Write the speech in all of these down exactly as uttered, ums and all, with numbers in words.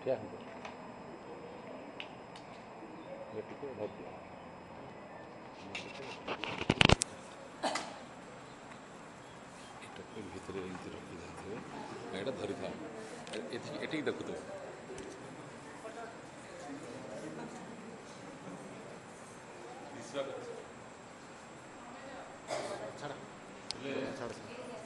ଠିଆ ହୁଅ ଟିକେ ଧରିଦିଅ ଏଇଟାକୁ ଭିତରେ ଏମିତି ରଖିଦେଇଥିବେ ଏଇଟା ଧରିଥାଅ ଏଠିକି ଏଠିକି ଦେଖୁଥିବ ଛାଡ଼ ଛାଡ଼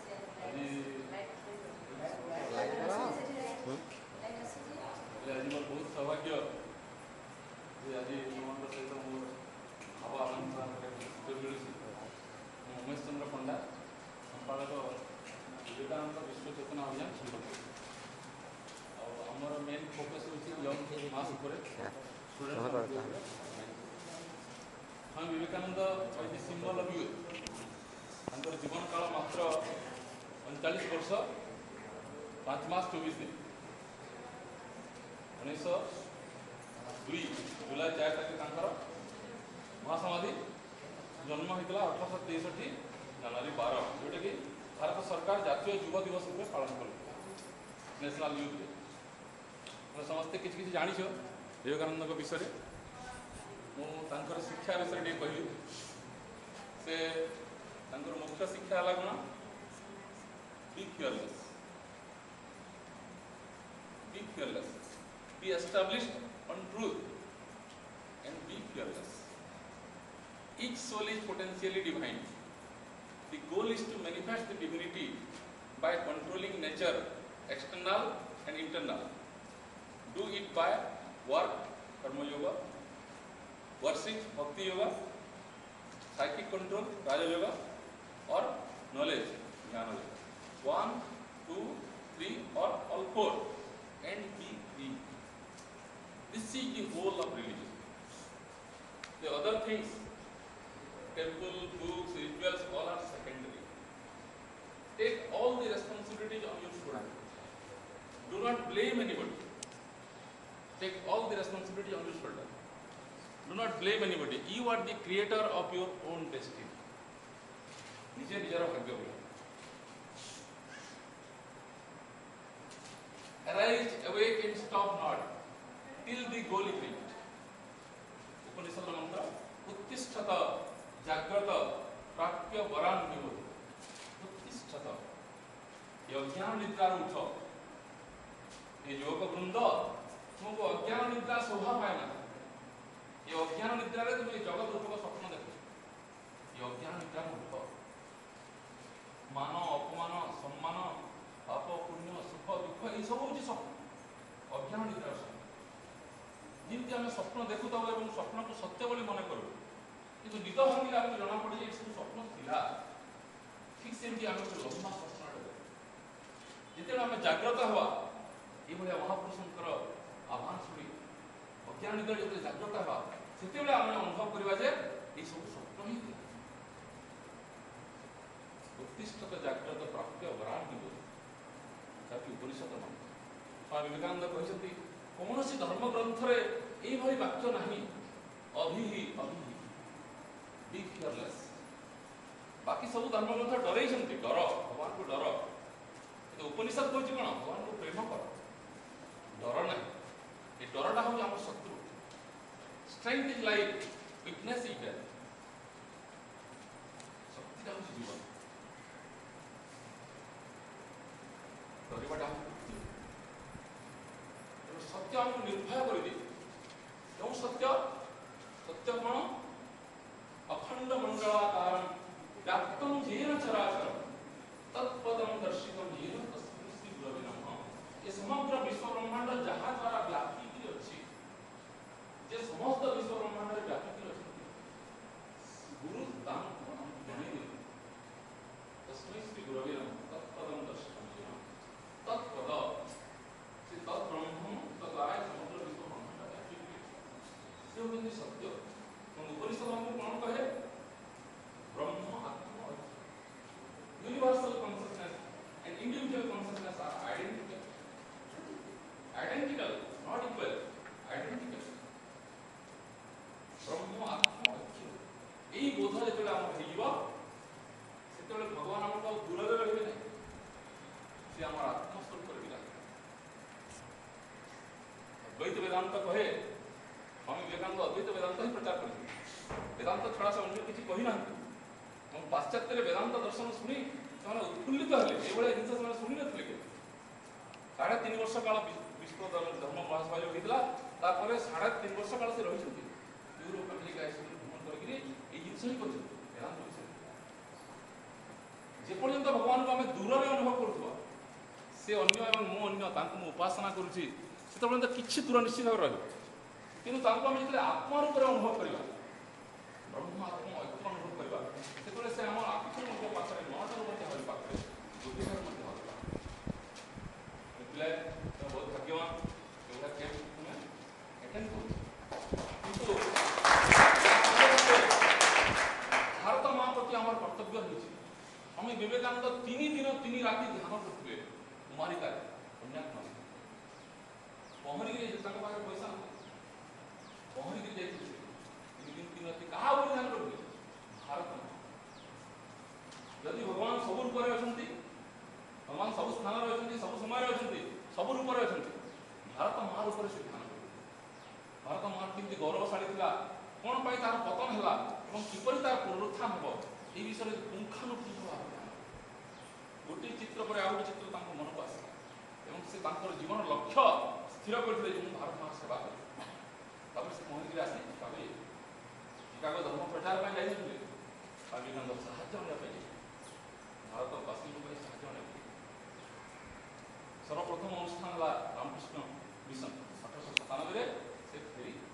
ଆଜି ମୋର ବହୁତ ସୌଭାଗ୍ୟ ଯେ ଆଜି ତୁମମାନଙ୍କ ସହିତ ମୋର ଭାବ ଆଦାନ ସୁଯୋଗ ମିଳୁଛି। ମୁଁ ଉମେଶ ଚନ୍ଦ୍ର ପଣ୍ଡା, ସମ୍ପାଦକ ବିବେକାନନ୍ଦ ବିଶ୍ୱ ଚେତନା ଅଭିଯାନ ସମ୍ପର୍କ। ଆଉ ଆମର ମେନ୍ ଫୋକସ୍ ହେଉଛି ୟଙ୍ଗ ମାସ୍ ଉପରେ student. Swami Vivekananda is the symbol of youth. ତାଙ୍କର ଜୀବନ କାଳ ମାତ୍ର ଅଣଚାଳିଶ ବର୍ଷ ପାଞ୍ଚ ମାସ ଚବିଶ ଦିନ। ଉଣେଇଶହ ଦୁଇ ଜୁଲାଇ ଚାରି ତାରିଖ ତାଙ୍କର ମହାସମାଧି। ଜନ୍ମ ହୋଇଥିଲା ଅଠରଶହ ତେଷଠି ଜାନୁଆରୀ ବାର, ଯେଉଁଟାକି ଭାରତ ସରକାର ଜାତୀୟ ଯୁବ ଦିବସ ରୂପେ ପାଳନ କଲେ, ନ୍ୟାସନାଲ୍ ୟୁଥ୍ ଡେ। ଆମେ ସମସ୍ତେ କିଛି କିଛି ଜାଣିଛ ବିବେକାନନ୍ଦଙ୍କ ବିଷୟରେ। ମୁଁ ତାଙ୍କର ଶିକ୍ଷା ବିଷୟରେ ଟିକେ କହିବି। ସେ ତାଙ୍କର ମୁଖ୍ୟ ଶିକ୍ଷା ହେଲା କ'ଣ? Be fearless, be fearless, be established on truth and be fearless. Each soul is potentially divine. The goal is to manifest the divinity by controlling nature, external and internal. Do it by work, karma yoga, worship, bhakti yoga, psychic control, raja yoga, or knowledge, jnana yoga. One, two, three, or all four. And be free. This is the whole of religion. The other things, temple, books, rituals, all are secondary. Take all the responsibilities on your shoulder. Do not blame anybody. Take all the responsibility on your shoulder. Do not blame anybody. You are the creator of your own destiny. निजे निजर भाग्य बोला. Arise, awake and stop not till the goal is reached. उपनिषद मंत्र उत्तिष्ठत जाग्रत प्राप्य वरान विभूति. उत्तिष्ठत, ये अज्ञान निद्रा उठ. ये योग वृंद तुमको अज्ञान निद्रा शोभा पाए ना. ये अज्ञान निद्रा रे तुम जगत रूप का स्वप्न देखो. ये अज्ञान निद्रा उठ. मान अपमान सम्मान पाप पुण्य सुख दुख ये सब हूँ स्वप्न. अज्ञान निद्रा स्वप्न. जमी आम स्वप्न देखु और स्वप्न को सत्य बोली मन करूँ, कि निद भांगे आगे जना पड़े ये सब स्वप्न था. ठीक सेमती आम गोटे लम्बा स्वप्न जिते आम जाग्रत हवा ये महापुरुषंकर आह्वान शुणी अज्ञान निद्रा जो जाग्रत हवा से आम अनुभव करवा जे ये सब स्वप्न ही था. उत्तिष्ठत जाग्रत प्राप्य वरान विभूति जाति उपनिषद मंत्र. स्वामी विवेकानंद कहते कौन सी धर्म ग्रंथ ये वाक्य नहीं अभि अभि बी फियरलेस. बाकी सब धर्म ग्रंथ डर डर भगवान को डर. उपनिषद कौन भगवान को प्रेम कर. डर ना ये डरटा हूँ आम शत्रु. Strength is life, weakness is death. शक्तिटा हूँ जीवन. डरवाटा सत्य हमको निर्भय कर दिए. क्यों सत्य? सत्य कौन? अखंड मंडलाकार व्याप्तम येन चराचरम तत्पदम दर्शितम येन तस्मै श्री गुरवे नमः. ये समग्र विश्व ब्रह्मांड जहाँ द्वारा व्यापित अच्छी, जे समस्त विश्व ब्रह्मांड व्यापित अच्छी गुरु दान जन तस्मै श्री गुरवे नमः. तत्पदम दर्शितम येन तत्पद से तत्ब्रह्म तद्वारा समग्र विश्व ब्रह्मांड व्यापित से होती सत्य. उपनिषद हमको कौन कहे? ब्रह्म आत्मा. Universal consciousness and individual consciousness are identical. Identical, not equal, identical. ब्रह्म आत्मा ऐक्य. यही बोध जो आम हो से भगवान आमको दूर रे रहे ना, से आम आत्मस्वरूप विराज. वेदांत कहे स्वामी विवेकानंद अद्वैत वेदांत ही प्रचार करते वेदांत छड़ा से अन्य किसी कही ना पाश्चात्य वेदांत दर्शन शुणी से उत्फुल्लित हेले ये जिन से शुणी नी साढ़े तीन वर्ष काल विश्व धर्म महासभा जो होता है साढ़े तीन वर्ष काल से रही यूरोप अमेरिका भ्रमण करके ये जिन ही कर वेदांत विषय जेपर्यंत भगवान को आम दूर में अनुभव करुवा से अन्य एवं मु अन्य उपासना करुच्ची से किसी दूर निश्चित भाव रही कि आम जो आत्मा रूप में अनुभव करवा ब्रह्म आत्मा ऐक्य अनुभव करवा से आम आखिर पाखे नटार पाखे बुद्धिकार बहुत भाग्यवान एवं कैंप अटेंड कर भारत माँ प्रति आम कर्तव्य रही स्वामी विवेकानंद तीन दिन तीन राति ध्यान करते कुमारिका कन्याकुमारी पहरिकी पैसा पहरिकी तीन दिन तीन राति क्या ध्यान करते भारत माँ जदि भगवान सब रूप में भगवान सब स्थान रही सब समय रही सब रूप में भारत माँ रूप से ध्यान कर भारत माँ केमती गौरवशाली था कौन पर तार पतन है किपर तार पुनरुत्थान हम ये विषय पुंखानुपुंख भाव गोटे चित्र पर आउ गोटे चित्र मन को आसला से जीवन लक्ष्य स्थिर करते भारत माँ सेवा कर से पहुँच आसी चिकागो धर्म प्रचार पर जाइए विवेकानंद साहाय्य भारतवासी साहाय्य सर्वप्रथम अनुष्ठान है रामकृष्ण मिशन अठरश सतानबे से फेरी